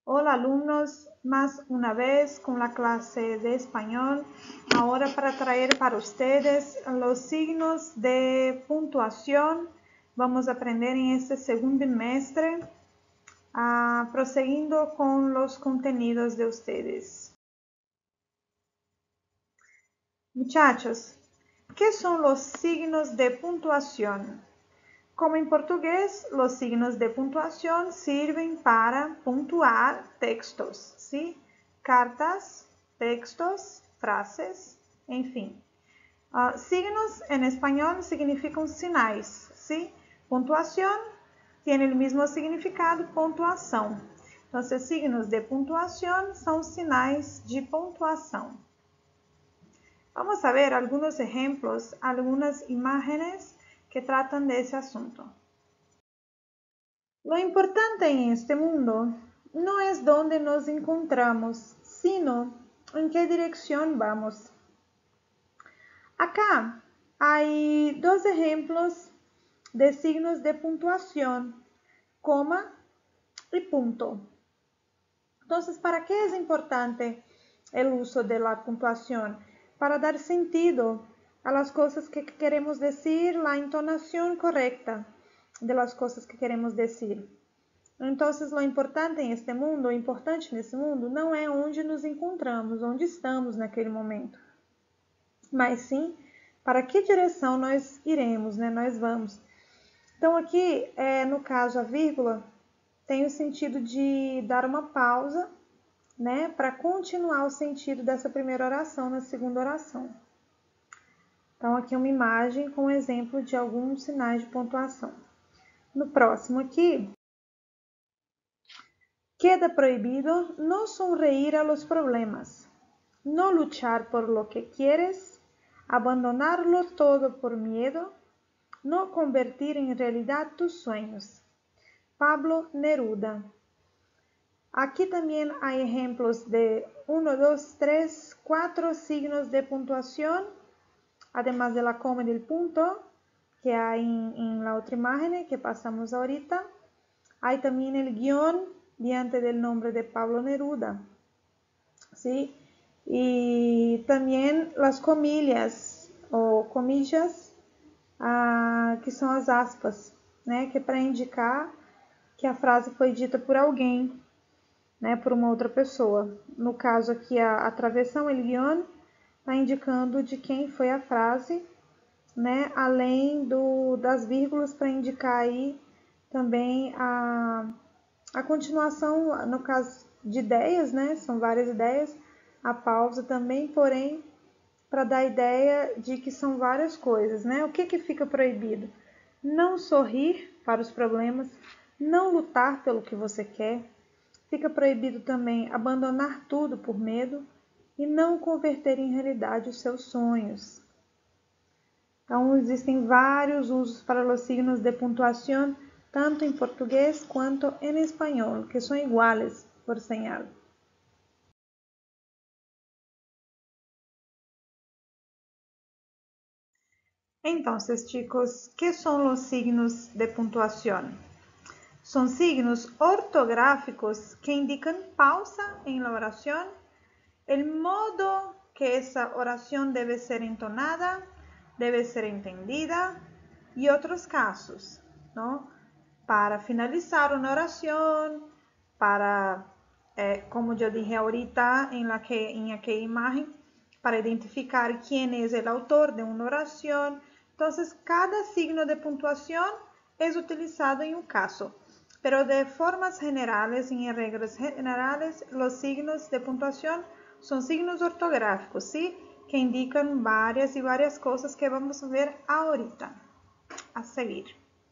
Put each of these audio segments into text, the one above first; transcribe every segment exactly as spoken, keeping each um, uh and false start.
Hola alumnos, más una vez con la clase de español, ahora para traer para ustedes los signos de puntuación. Vamos a aprender en este segundo semestre, uh, prosiguiendo con los contenidos de ustedes. Muchachos, ¿qué son los signos de puntuación? Como en portugués, los signos de puntuación sirven para puntuar textos, ¿sí? Cartas, textos, frases, en fin. Uh, signos en español significan sinais, ¿sí? Puntuación tiene el mismo significado, puntuação. Entonces, signos de puntuación son sinais de puntuação. Vamos a ver algunos ejemplos, algunas imágenes que tratan de ese asunto. Lo importante en este mundo no es dónde nos encontramos, sino en qué dirección vamos. Acá hay dos ejemplos de signos de puntuación, coma y punto. Entonces, ¿para qué es importante el uso de la puntuación? Para dar sentido a las cosas que queremos decir, la entonación correcta de las cosas que queremos decir. Entonces, lo importante em este mundo, o importante nesse mundo, não é onde nos encontramos, onde estamos naquele momento, mas sim para que direção nós iremos, né? Nós vamos. Então, aqui, é, no caso, a vírgula tem o sentido de dar uma pausa, né? Para continuar o sentido dessa primeira oração na segunda oração. Então, aqui uma imagem com um exemplo de alguns sinais de pontuação. No próximo aqui, queda prohibido no sonreír a los problemas, no luchar por lo que quieres, abandonarlo todo por miedo, no convertir en realidad tus sueños. Pablo Neruda. Aquí también hay ejemplos de uno, dos, tres, cuatro signos de puntuación, además de la coma y del punto que hay en, en la otra imagen que pasamos ahorita. Hay también el guión diante del nombre de Pablo Neruda, ¿sí? Y también las comillas o comillas, ah, que são as aspas, né? Que é para indicar que a frase foi dita por alguém, né? Por uma outra pessoa. No caso aqui, a, a travessão, el guión, está indicando de quem foi a frase, né? Além do, das vírgulas para indicar aí também a A continuação, no caso de ideias, né? São várias ideias. A pausa também, porém, para dar a ideia de que são várias coisas, né? O que que fica proibido? Não sorrir para os problemas, não lutar pelo que você quer. Fica proibido também abandonar tudo por medo e não converter em realidade os seus sonhos. Então, existem vários usos para os signos de pontuação, tanto em português quanto em espanhol, que são iguais por señal. Entonces, chicos, ¿qué son los signos de puntuación? Son signos ortográficos que indican pausa en la oración, el modo que esa oración debe ser entonada, debe ser entendida y otros casos, ¿no? Para finalizar una oración, para, eh, como yo dije ahorita en, la que, en aquella imagen, para identificar quién es el autor de una oración. Entonces, cada signo de puntuación es utilizado en un caso, pero de formas generales y en reglas generales, los signos de puntuación son signos ortográficos, ¿sí? Que indican varias y varias cosas que vamos a ver ahorita, a seguir.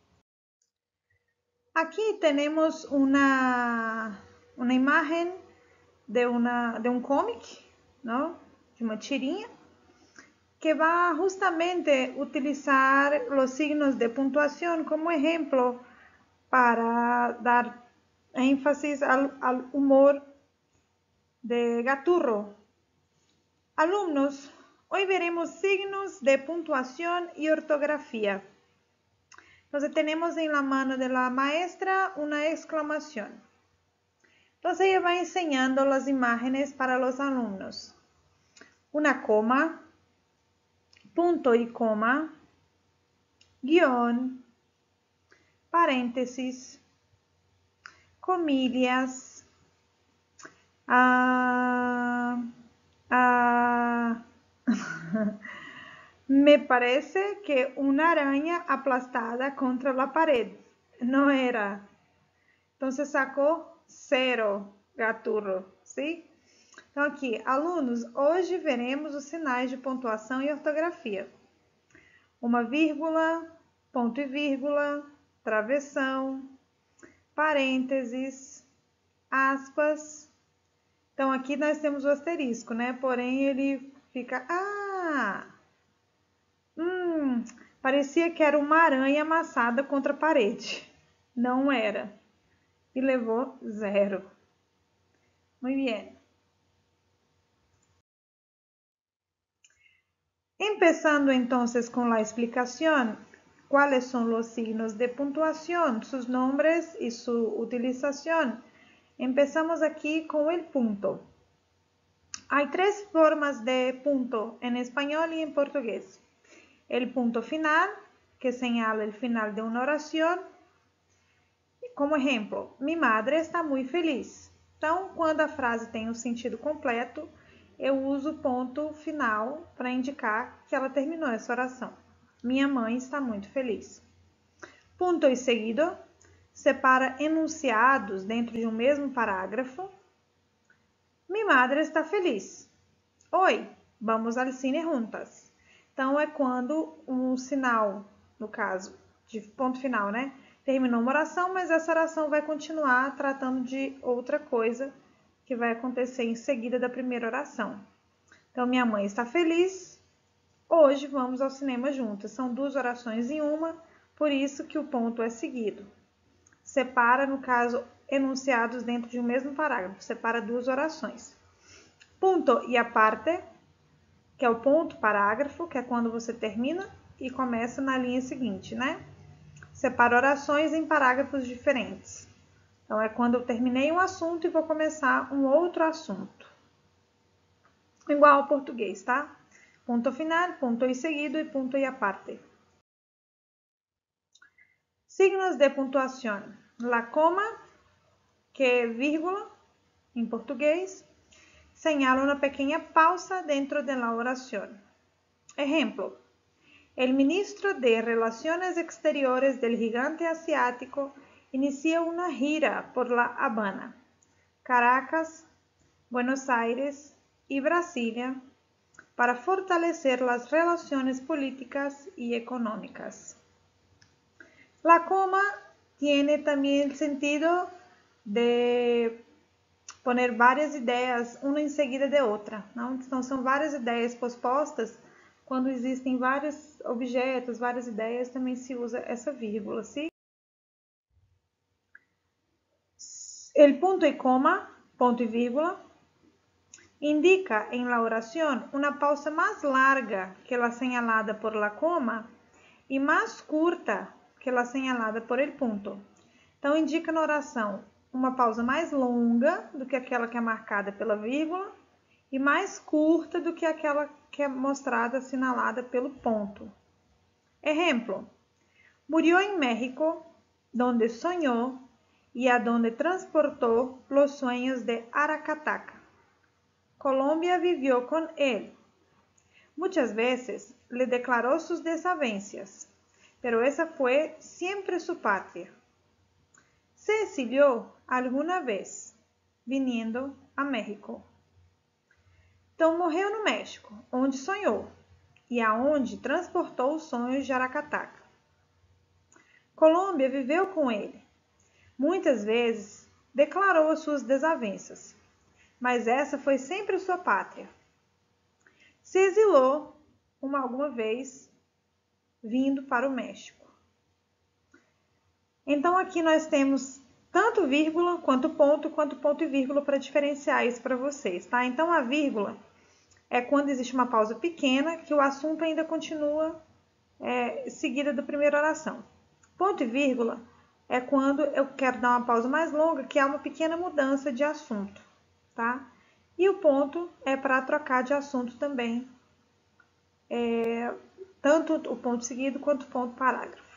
Aquí tenemos una, una imagen de, una, de un cómic, ¿no? De una tirinha, que va justamente a utilizar los signos de puntuación como ejemplo para dar énfasis al, al humor de Gaturro. Alumnos, hoy veremos signos de puntuación y ortografía. Entonces tenemos en la mano de la maestra una exclamación. Entonces ella va enseñando las imágenes para los alumnos. Una coma, punto y coma, guión, paréntesis, comillas, ah, ah, me parece que una araña aplastada contra la pared. No era. Entonces sacou zero, gaturro, sim? Então aqui, alunos, hoje veremos os sinais de pontuação e ortografia. Uma vírgula, ponto e vírgula, travessão, parênteses, aspas. Então aqui nós temos o asterisco, né? Porém ele fica... Ah! Hum, parecia que era uma aranha amassada contra a parede. Não era. Y levó zero. Muy bien. Empezando entonces con la explicación, ¿cuáles son los signos de puntuación, sus nombres y su utilización? Empezamos aquí con el punto. Hay tres formas de punto en español y en portugués. El punto final, que señala el final de una oración. Como exemplo, minha madre está muito feliz. Então, quando a frase tem um sentido completo, eu uso o ponto final para indicar que ela terminou essa oração. Minha mãe está muito feliz. Punto e seguido separa enunciados dentro de um mesmo parágrafo. Minha madre está feliz. Oi, vamos al cine juntas. Então, é quando um sinal, no caso de ponto final, né? Terminou uma oração, mas essa oração vai continuar tratando de outra coisa que vai acontecer em seguida da primeira oração. Então, minha mãe está feliz. Hoje vamos ao cinema juntas. São duas orações em uma, por isso que o ponto é seguido. Separa, no caso, enunciados dentro de um mesmo parágrafo. Separa duas orações. Punto e aparte, que é o ponto parágrafo, que é quando você termina e começa na linha seguinte, né? Separa orações em parágrafos diferentes. Então, é quando eu terminei um assunto e vou começar um outro assunto. Igual ao português, tá? Ponto final, ponto e seguido e ponto e aparte. Signos de pontuação. La coma, que é vírgula em português, señala uma pequena pausa dentro de la oração. Exemplo. El ministro de Relaciones Exteriores del gigante asiático inicia una gira por La Habana, Caracas, Buenos Aires y Brasilia para fortalecer las relaciones políticas y económicas. La coma tiene también el sentido de poner várias ideias, uma em seguida de outra. Não? Então, são várias ideias pospostas. Quando existem vários objetos, várias ideias, também se usa essa vírgula, ¿sí? El punto y coma, ponto y vírgula, indica en la oración una pausa más larga que la señalada por la coma y más curta que la señalada por el punto. Então, indica na oração uma pausa mais longa do que aquela que é marcada pela vírgula e mais curta do que aquela que é mostrada, assinalada pelo ponto. Exemplo. Murió en México, donde soñó y a donde transportó los sueños de Aracataca. Colombia vivió con él. Muchas veces le declaró sus desavenencias, pero esa fue siempre su patria. Se exilió alguna vez, viniendo a México. Então, morreu no México, onde sonhou, e aonde transportou os sonhos de Aracataca. Colômbia viveu com ele. Muitas vezes declarou as suas desavenças, mas essa foi sempre sua pátria. Se exilou uma alguma vez, vindo para o México. Então, aqui nós temos tanto vírgula, quanto ponto, quanto ponto e vírgula para diferenciar isso para vocês, tá? Então, a vírgula é quando existe uma pausa pequena, que o assunto ainda continua é, seguida da primeira oração. Ponto e vírgula é quando eu quero dar uma pausa mais longa, que é uma pequena mudança de assunto, tá? E o ponto é para trocar de assunto também, é, tanto o ponto seguido quanto o ponto parágrafo.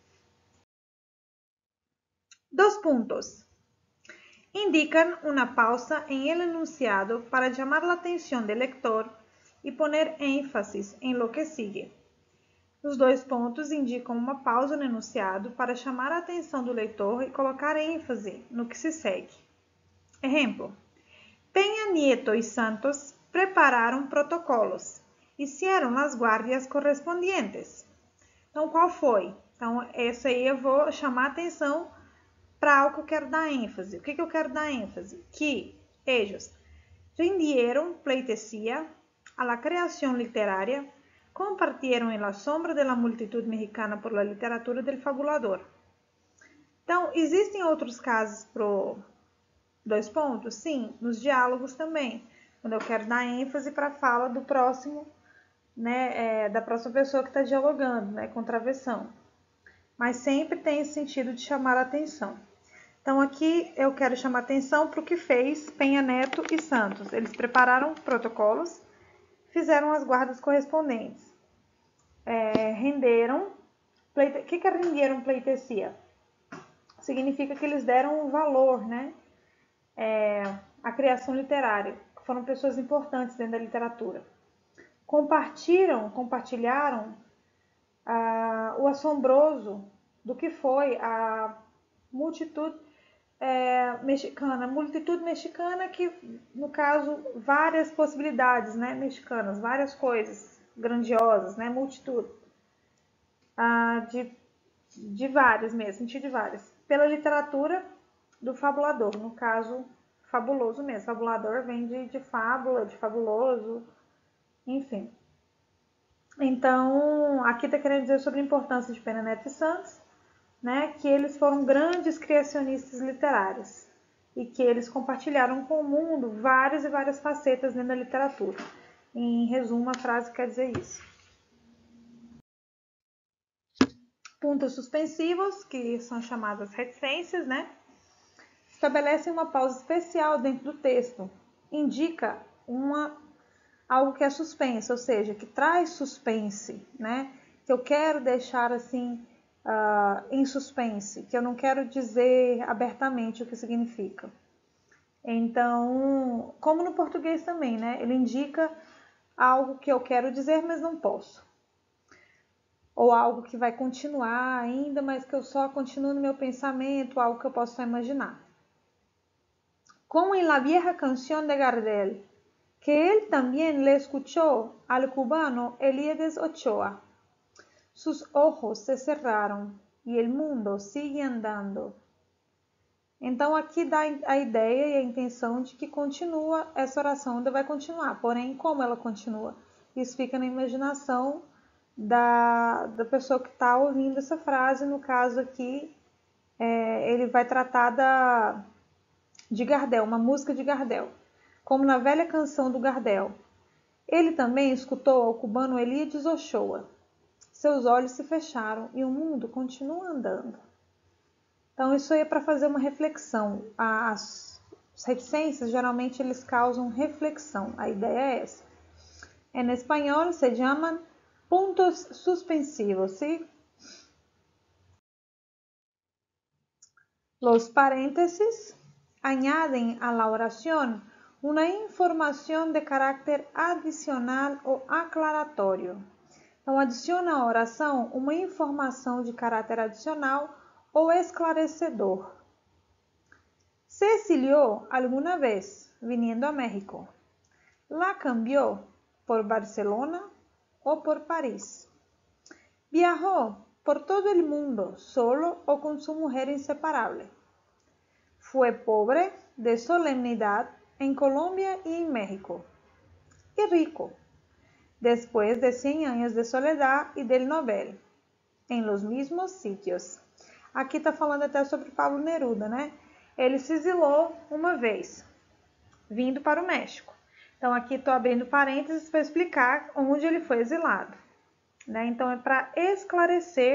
Dos puntos. Indican una pausa en el enunciado para llamar la atención del lector y poner énfasis en lo que sigue. Os dois pontos indicam uma pausa no enunciado para chamar a atenção do leitor e colocar ênfase no que se segue. Exemplo: Peña Nieto e Santos prepararam protocolos, hicieron as guardias correspondientes. Então, qual foi? Então, essa aí eu vou chamar a atenção para algo que eu quero dar ênfase. O que, que eu quero dar ênfase? Que ellos rindieron pleitesía a la creación literaria, compartieron en la sombra de la multitud mexicana por la literatura del fabulador. Então, existem outros casos para dois pontos? Sim, nos diálogos também, quando eu quero dar ênfase para a fala do próximo, né, é, da próxima pessoa que está dialogando, né, com travessão. Mas sempre tem esse sentido de chamar a atenção. Então, aqui eu quero chamar a atenção para o que fez Peña Neto e Santos. Eles prepararam protocolos, fizeram as guardas correspondentes. É, renderam. Pleite... O que que renderam pleitesía? Significa que eles deram um valor, né, é, à criação literária. Foram pessoas importantes dentro da literatura. Compartilham, compartilharam ah, o assombroso do que foi a multitud é, mexicana, multitud mexicana, que no caso várias possibilidades, né, mexicanas, várias coisas grandiosas, né, multitud ah, de, de várias mesmo, sentido de várias, pela literatura do fabulador, no caso fabuloso mesmo, fabulador vem de, de fábula, de fabuloso, enfim. Então, aqui está querendo dizer sobre a importância de Peña Neto e Santos, né, que eles foram grandes criacionistas literários e que eles compartilharam com o mundo várias e várias facetas dentro da literatura. Em resumo, a frase quer dizer isso. Pontos suspensivos, que são chamadas reticências, né, estabelecem uma pausa especial dentro do texto. Indica uma, algo que é suspense, ou seja, que traz suspense, né, que eu quero deixar assim Uh, em suspense, que eu não quero dizer abertamente o que significa. Então, como no português também, né? Ele indica algo que eu quero dizer, mas não posso. Ou algo que vai continuar ainda, mas que eu só continuo no meu pensamento, algo que eu posso só imaginar. Como em La vieja canción de Gardel, que él también le escuchó al cubano Elíades Ochoa. Sus ojos se cerraram e o mundo sigue andando. Então, aqui dá a ideia e a intenção de que continua, essa oração ainda vai continuar. Porém, como ela continua? Isso fica na imaginação da, da pessoa que está ouvindo essa frase. No caso aqui, é, ele vai tratar da, de Gardel, uma música de Gardel. Como na velha canção do Gardel. Ele também escutou ao cubano Elíades Ochoa. Seus olhos se fecharam e o mundo continua andando. Então, isso aí é para fazer uma reflexão. As reticências, geralmente, eles causam reflexão. A ideia é essa. En espanhol, se chamam puntos suspensivos, ¿sí? Los paréntesis añaden a la oración una información de carácter adicional o aclaratorio. Então, adiciona à oração uma informação de caráter adicional ou esclarecedor. Se exilió alguna vez viniendo a México. La cambió por Barcelona o por París. Viajó por todo el mundo solo o con su mujer inseparable. Fue pobre de solemnidad en Colombia y en México. Y rico. Después de cien años de soledad y del Nobel, em los mismos sitios. Aqui está falando até sobre Pablo Neruda, né? Ele se exilou uma vez, vindo para o México. Então, aqui estou abrindo parênteses para explicar onde ele foi exilado, né? Então, é para esclarecer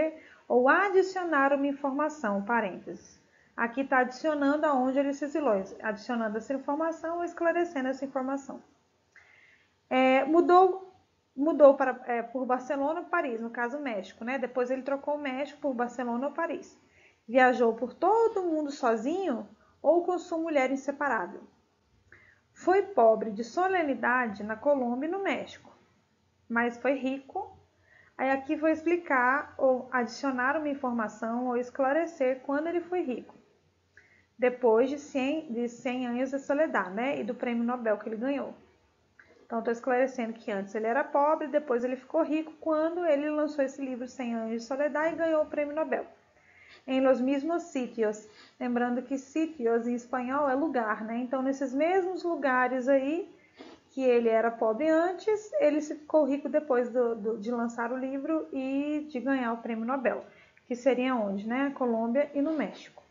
ou adicionar uma informação, parênteses. Aqui está adicionando aonde ele se exilou, adicionando essa informação ou esclarecendo essa informação. É, mudou mudou para, é, por Barcelona ou Paris, no caso México, né? Depois ele trocou o México por Barcelona ou Paris. Viajou por todo o mundo sozinho ou com sua mulher inseparável. Foi pobre de solenidade na Colômbia e no México, mas foi rico. Aí aqui vou explicar ou adicionar uma informação ou esclarecer quando ele foi rico. Depois de cem, de cem anos de soledade, né? E do prêmio Nobel que ele ganhou. Então, estou esclarecendo que antes ele era pobre, depois ele ficou rico quando ele lançou esse livro cem anos de soledade e ganhou o prêmio Nobel. Em los mismos sitios, lembrando que sitios em espanhol é lugar, né? Então, nesses mesmos lugares aí, que ele era pobre antes, ele se ficou rico depois do, do, de lançar o livro e de ganhar o prêmio Nobel, que seria onde, né? Colômbia e no México.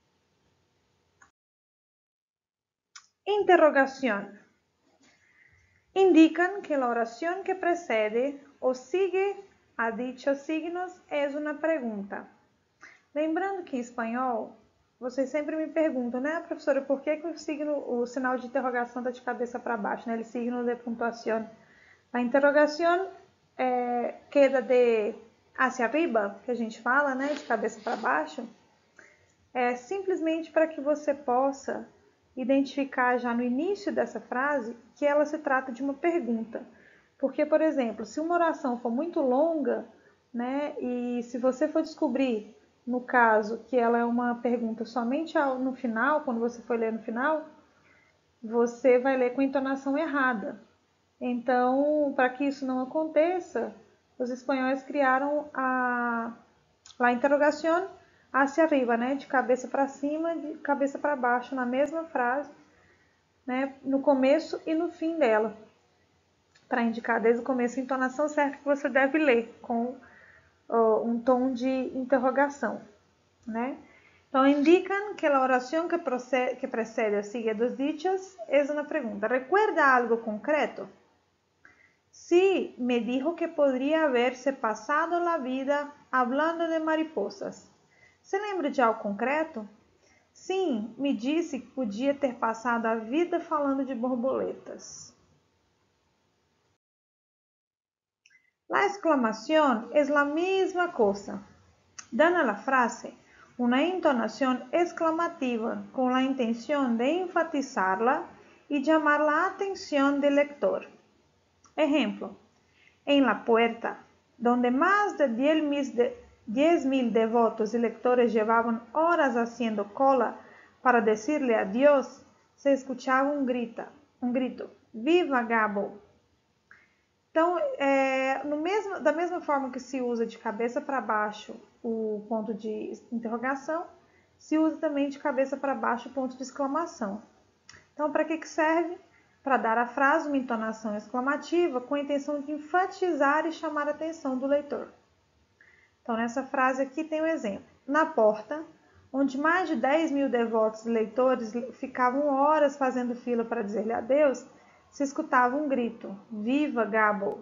Interrogación. Indican que la oración que precede o sigue a dichos signos es una pregunta. Lembrando que em espanhol, vocês sempre me perguntam, né, professora, por que, que o, signo, o sinal de interrogação está de cabeça para baixo, né, el signo de puntuación? A interrogação é, queda de hacia arriba, que a gente fala, né, de cabeça para baixo, é simplesmente para que você possa identificar já no início dessa frase que ela se trata de uma pergunta. Porque, por exemplo, se uma oração for muito longa, né, e se você for descobrir, no caso, que ela é uma pergunta somente no final, quando você for ler no final, você vai ler com a entonação errada. Então, para que isso não aconteça, os espanhóis criaram a, a interrogação hacia arriba, né? De cabeça para cima, de cabeça para baixo, na mesma frase, né? No começo e no fim dela, para indicar desde o começo a entonação certa que você deve ler, com oh, um tom de interrogação, né? Então, indican que a oração que, procede, que precede ou sigue dos dichos é uma pergunta. ¿Recuerda algo concreto? Sí, me dijo que podría haberse pasado la vida hablando de mariposas. Você lembra de algo concreto? Sim, me disse que podia ter passado a vida falando de borboletas. La exclamación es la misma cosa. Dan a la frase una entonación exclamativa con la intención de enfatizarla y llamar la atención del lector. Ejemplo, en la puerta, donde más de diez mil devotos y lectores llevaban horas haciendo cola para decirle adiós, se escuchaba un, grita, un grito, ¡Viva Gabo! Então, é, no mesmo, da mesma forma que se usa de cabeça para baixo o ponto de interrogação, se usa também de cabeça para baixo o ponto de exclamação. Então, para que, que serve? Para dar à frase uma entonação exclamativa com a intenção de enfatizar e chamar a atenção do leitor. Então, nessa frase aqui tem um exemplo. Na porta, onde mais de dez mil devotos e leitores ficavam horas fazendo fila para dizer-lhe adeus, se escutava um grito, Viva Gabo!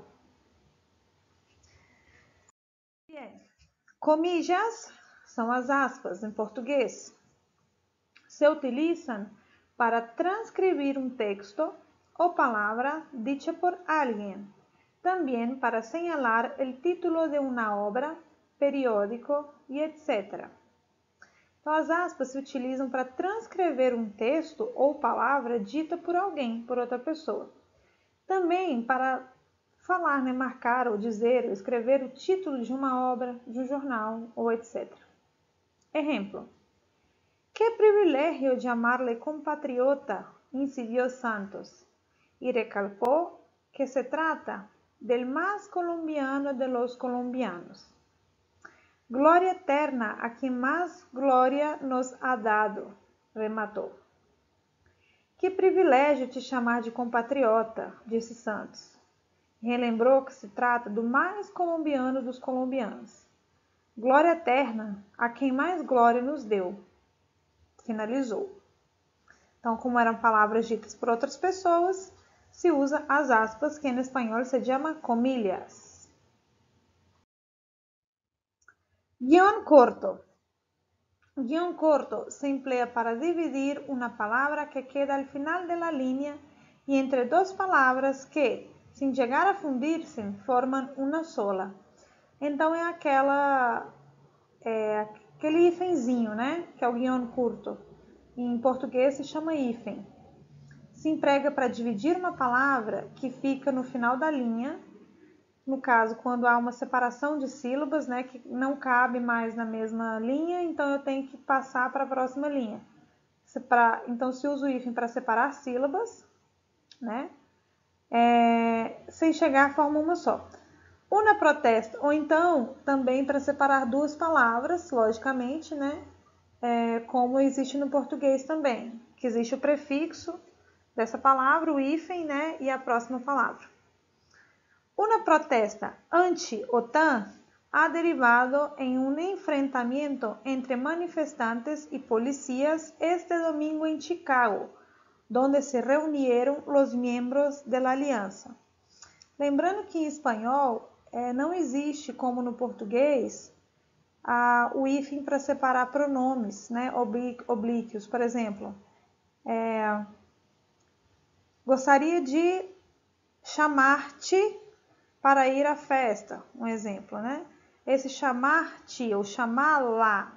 Comillas são as aspas em português. Se utilizam para transcribir um texto o palavra dicha por alguien, também para señalar o título de uma obra, periódico e etcétera. Então, as aspas se utilizam para transcrever um texto ou palavra dita por alguém, por outra pessoa. Também para falar, né, marcar ou dizer ou escrever o título de uma obra, de um jornal ou etcétera. Exemplo. Que privilegio llamarle compatriota, incidió Santos, y recalcó que se trata del más colombiano de los colombianos. Glória eterna a quem mais glória nos ha dado, rematou. Que privilégio te chamar de compatriota, disse Santos. Relembrou que se trata do mais colombiano dos colombianos. Glória eterna a quem mais glória nos deu, finalizou. Então, como eram palavras ditas por outras pessoas, se usa as aspas, que em espanhol se chama comillas. Guión corto. Guión corto se emplea para dividir una palabra que queda al final de la línea y entre dos palabras que, sem chegar a fundir-se, formam uma sola. Então é aquela, é, aquele hífenzinho, né? Que é o guión curto. Em português se chama hífen. Se emprega para dividir uma palavra que fica no final da linha. No caso, quando há uma separação de sílabas, né, que não cabe mais na mesma linha, então eu tenho que passar para a próxima linha. Pra, então, se uso o hífen para separar sílabas, né, é, sem chegar a forma uma só. Una protesta, ou então também para separar duas palavras, logicamente, né, é, como existe no português também, que existe o prefixo dessa palavra, o hífen, né, e a próxima palavra. Una protesta anti-OTAN ha derivado en un enfrentamiento entre manifestantes y policías este domingo en Chicago, donde se reunieron los miembros de la aliança. Lembrando que em espanhol é, não existe, como no português, a, o hífen para separar pronomes, né, oblíquos. Por exemplo, é, gostaria de chamar-te para ir à festa, um exemplo, né? Esse chamar-te ou chamá-la,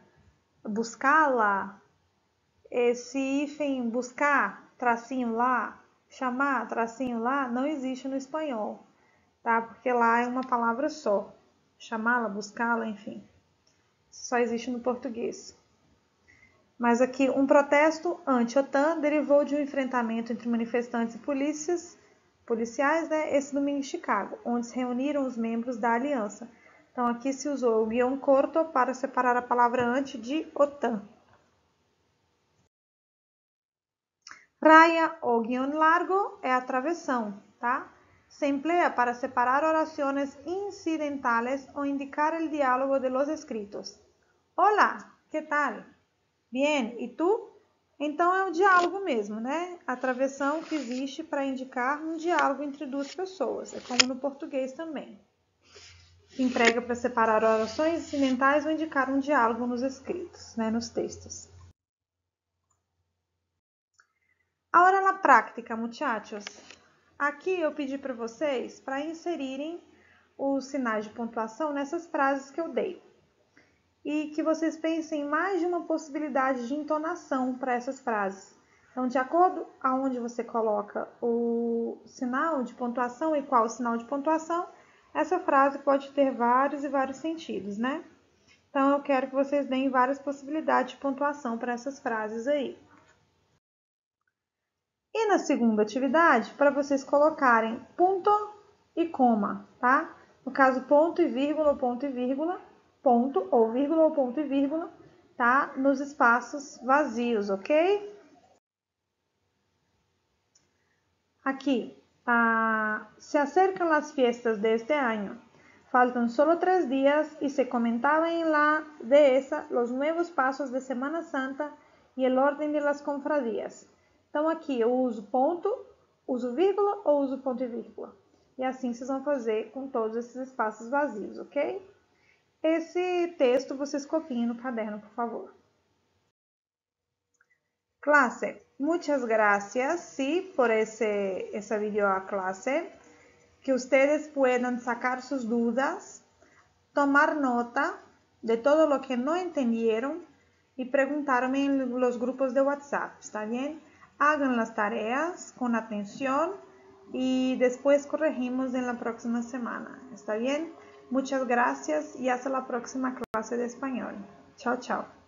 buscá-la, esse hífen buscar, tracinho lá, chamar, tracinho lá, não existe no espanhol, tá? Porque lá é uma palavra só. Chamá-la, buscá-la, enfim. Só existe no português. Mas aqui, um protesto anti-OTAN derivou de um enfrentamento entre manifestantes e polícias policiais, né, esse domingo em Chicago, onde se reuniram os membros da aliança. Então, aqui se usou o guión corto para separar a palavra anti de OTAN. Raya ou guión largo é a travessão, tá? Se emplea para separar orações incidentales ou indicar o diálogo de los escritos. Olá, que tal? Bien, e tu? Então é um diálogo mesmo, né? A travessão que existe para indicar um diálogo entre duas pessoas. É como no português também. Se emprega para separar orações incidentais ou indicar um diálogo nos escritos, né? Nos textos. Agora na prática, muchachos. Aqui eu pedi para vocês para inserirem os sinais de pontuação nessas frases que eu dei. E que vocês pensem em mais de uma possibilidade de entonação para essas frases. Então, de acordo aonde você coloca o sinal de pontuação e qual o sinal de pontuação, essa frase pode ter vários e vários sentidos, né? Então, eu quero que vocês deem várias possibilidades de pontuação para essas frases aí. E na segunda atividade, para vocês colocarem ponto e coma, tá? No caso, ponto e vírgula, ponto e vírgula, ponto ou vírgula ou ponto e vírgula, tá? Nos espaços vazios, ok? Aqui, ah, se acercan las fiestas de este año. Faltan solo tres días y se comentaba en la dehesa los nuevos pasos de Semana Santa y el orden de las confradías. Então, aqui eu uso ponto, uso vírgula ou uso ponto e vírgula. E assim vocês vão fazer com todos esses espaços vazios, ok? Esse texto vocês copiem no caderno, por favor. Clase, muchas gracias, sí, por ese, esa video clase. Que ustedes puedan sacar sus dudas, tomar nota de todo lo que no entendieron y preguntarme en los grupos de WhatsApp, ¿está bien? Hagan las tareas con atención y después corregimos en la próxima semana, ¿está bien? Muchas gracias y hasta la próxima clase de español. Chao, chao.